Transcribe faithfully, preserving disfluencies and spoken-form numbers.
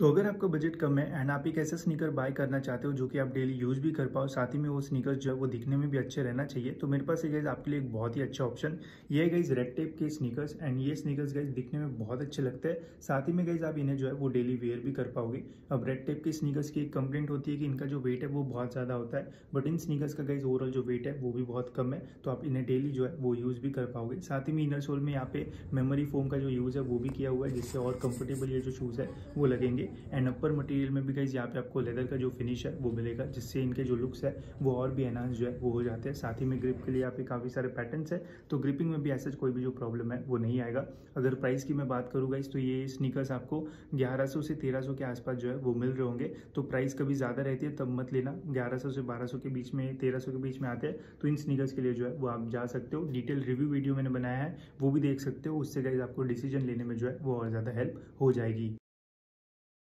तो अगर आपका बजट कम है एंड आप एक ऐसा स्नीकर बाय करना चाहते हो जो कि आप डेली यूज भी कर पाओ, साथ ही में वो स्नीकर्स जो है वो दिखने में भी अच्छे रहना चाहिए, तो मेरे पास है गाइज आपके लिए एक बहुत ही अच्छा ऑप्शन ये है गाइज रेड टेप के स्नीकर्स। एंड ये स्नीकर्स गाइज दिखने में बहुत अच्छे लगते हैं, साथ ही में गाइज आप इन्हें जो है वो डेली वेयर भी कर पाओगे। अब रेड टेप के स्नीकर्स की एक कंप्लेंट होती है कि इनका जो वेट है वो बहुत ज़्यादा होता है, बट इन स्नीकर्स का गाइज ओवरऑल जो वेट है वो भी बहुत कम है, तो आप इन्हें डेली जो है वो यूज़ भी कर पाओगे। साथ ही में इनर सोल में यहाँ पे मेमोरी फोम का जो यूज़ है वो भी किया हुआ है, जिससे और कंफर्टेबल ये जो शूज़ है वो लगेंगे। एंड अपर मटेरियल में भी गाइज यहाँ पे आपको लेदर का जो फिनिश है वो मिलेगा, जिससे इनके जो लुक्स है वो और भी एनहांस जो है वो हो जाते हैं। साथ ही में ग्रिप के लिए यहाँ पे काफ़ी सारे पैटर्न्स है, तो ग्रिपिंग में भी ऐसा कोई भी जो प्रॉब्लम है वो नहीं आएगा। अगर प्राइस की मैं बात करूँ गाइज तो ये स्नीकर्स आपको ग्यारह सौ से तेरह सौ के आसपास जो है वो मिल रहे होंगे, तो प्राइस कभी ज़्यादा रहती है तब मत लेना। ग्यारह सौ से बारह सौ के बीच में, तेरह सौ के बीच में आते हैं, तो इन स्नीकर्स के लिए जो है वो आप जा सकते हो। डिटेल रिव्यू वीडियो मैंने बनाया है वो भी देख सकते हो, उससे गाइज आपको डिसीजन लेने में जो है वो और ज़्यादा हेल्प हो जाएगी।